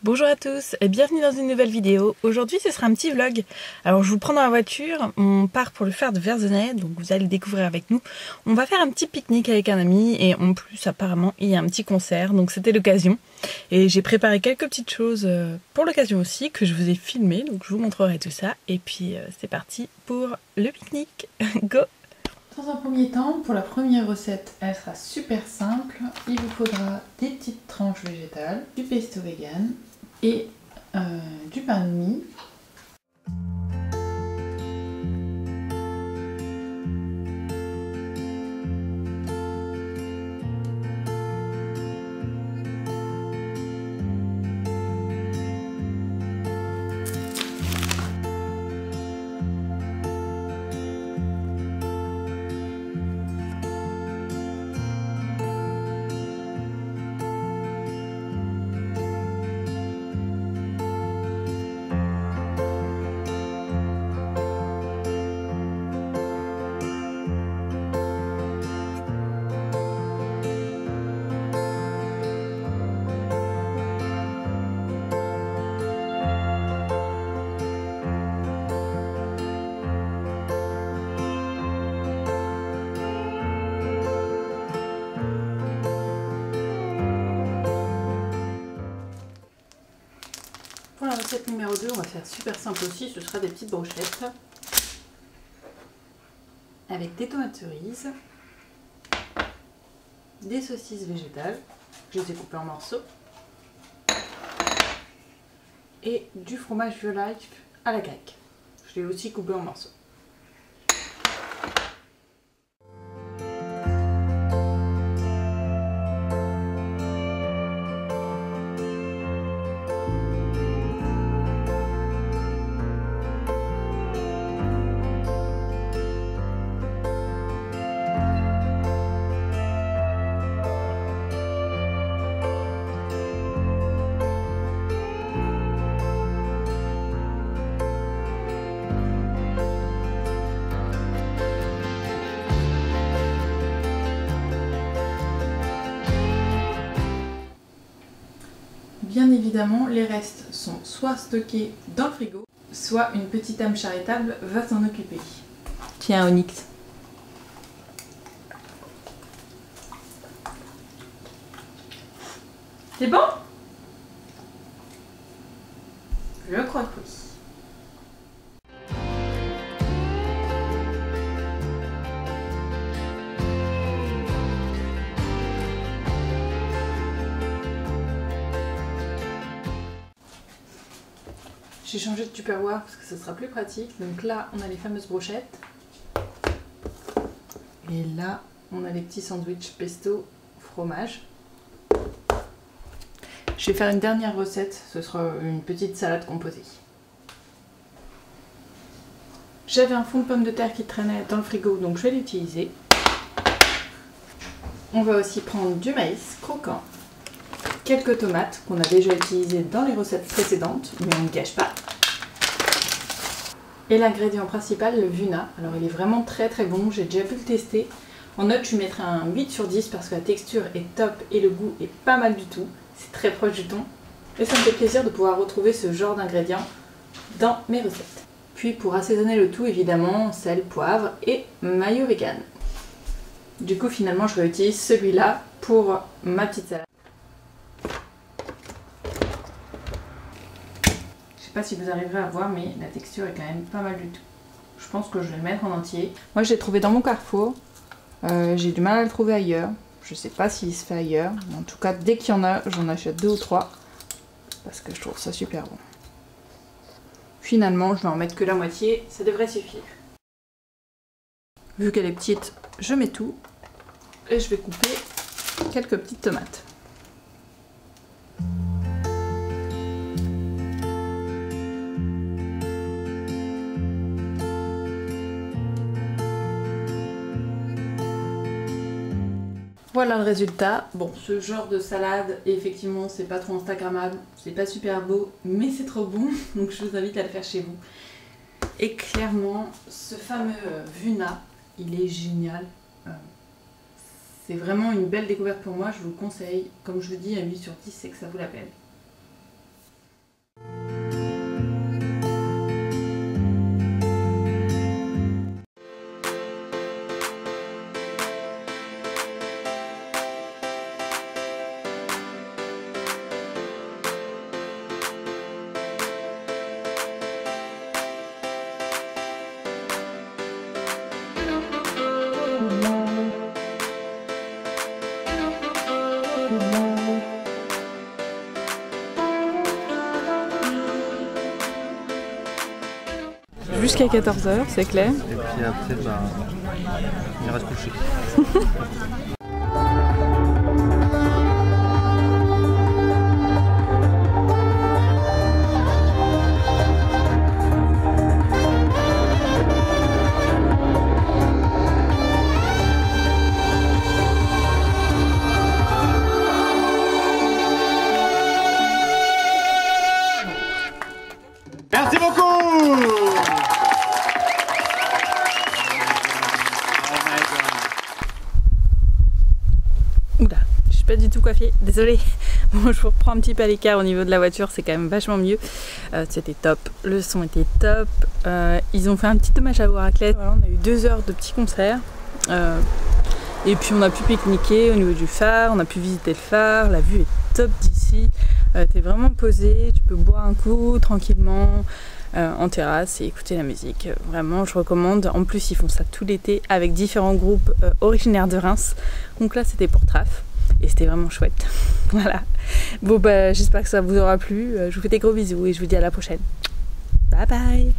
Bonjour à tous et bienvenue dans une nouvelle vidéo. Aujourd'hui ce sera un petit vlog. Alors je vous prends dans la voiture, on part pour le faire de Verzenay, donc vous allez le découvrir avec nous. On va faire un petit pique-nique avec un ami et en plus apparemment il y a un petit concert, donc c'était l'occasion. Et j'ai préparé quelques petites choses pour l'occasion aussi que je vous ai filmé, donc je vous montrerai tout ça. Et puis c'est parti pour le pique-nique. Go! Dans un premier temps, pour la première recette, elle sera super simple. Il vous faudra des petites tranches végétales, du pesto vegan et du pain de mie. Pour la recette numéro 2, on va faire super simple aussi, ce sera des petites brochettes avec des tomates cerises, des saucisses végétales, je les ai coupées en morceaux, et du fromage Violife à la grecque. Je l'ai aussi coupé en morceaux. Bien évidemment, les restes sont soit stockés dans le frigo, soit une petite âme charitable va s'en occuper. Tiens, Onyx. C'est bon? Je crois que oui. J'ai changé de tupperware parce que ce sera plus pratique. Donc là, on a les fameuses brochettes. Et là, on a les petits sandwichs pesto fromage. Je vais faire une dernière recette. Ce sera une petite salade composée. J'avais un fond de pommes de terre qui traînait dans le frigo, donc je vais l'utiliser. On va aussi prendre du maïs croquant. Quelques tomates qu'on a déjà utilisées dans les recettes précédentes, mais on ne gâche pas. Et l'ingrédient principal, le Vuna. Alors il est vraiment très très bon, j'ai déjà pu le tester. En note, je lui mettrai un 8 sur 10 parce que la texture est top et le goût est pas mal du tout. C'est très proche du thon. Et ça me fait plaisir de pouvoir retrouver ce genre d'ingrédients dans mes recettes. Puis pour assaisonner le tout, évidemment, sel, poivre et mayo vegan. Du coup, finalement, je réutilise celui-là pour ma petite salade. Je sais pas si vous arriverez à voir, mais la texture est quand même pas mal du tout. Je pense que je vais le mettre en entier. Moi, je l'ai trouvé dans mon Carrefour. J'ai du mal à le trouver ailleurs. Je sais pas s'il se fait ailleurs. Mais en tout cas, dès qu'il y en a, j'en achète 2 ou 3. Parce que je trouve ça super bon. Finalement, je vais en mettre que la moitié. Ça devrait suffire. Vu qu'elle est petite, je mets tout. Et je vais couper quelques petites tomates. Voilà le résultat. Bon, ce genre de salade, effectivement, c'est pas trop instagrammable, c'est pas super beau, mais c'est trop bon, donc je vous invite à le faire chez vous. Et clairement, ce fameux Vuna, il est génial. C'est vraiment une belle découverte pour moi, je vous le conseille. Comme je vous dis, un 8 sur 10, c'est que ça vaut la peine. jusqu'à 14 h, c'est clair. Et puis après, bah, il reste couché. Merci beaucoup. Oula, je suis pas du tout coiffée, désolée. Bon, je vous reprends un petit peu à l'écart au niveau de la voiture, c'est quand même vachement mieux. C'était top, le son était top. Ils ont fait un petit hommage à Waraclès. Voilà, on a eu 2 heures de petits concerts. Et puis on a pu pique-niquer au niveau du phare, on a pu visiter le phare, la vue est top d'ici. T'es vraiment posé, tu peux boire un coup tranquillement en terrasse et écouter la musique. Vraiment, je recommande. En plus, ils font ça tout l'été avec différents groupes originaires de Reims. Donc là, c'était pour Traf et c'était vraiment chouette. Voilà. Bon, bah, j'espère que ça vous aura plu. Je vous fais des gros bisous et je vous dis à la prochaine. Bye bye.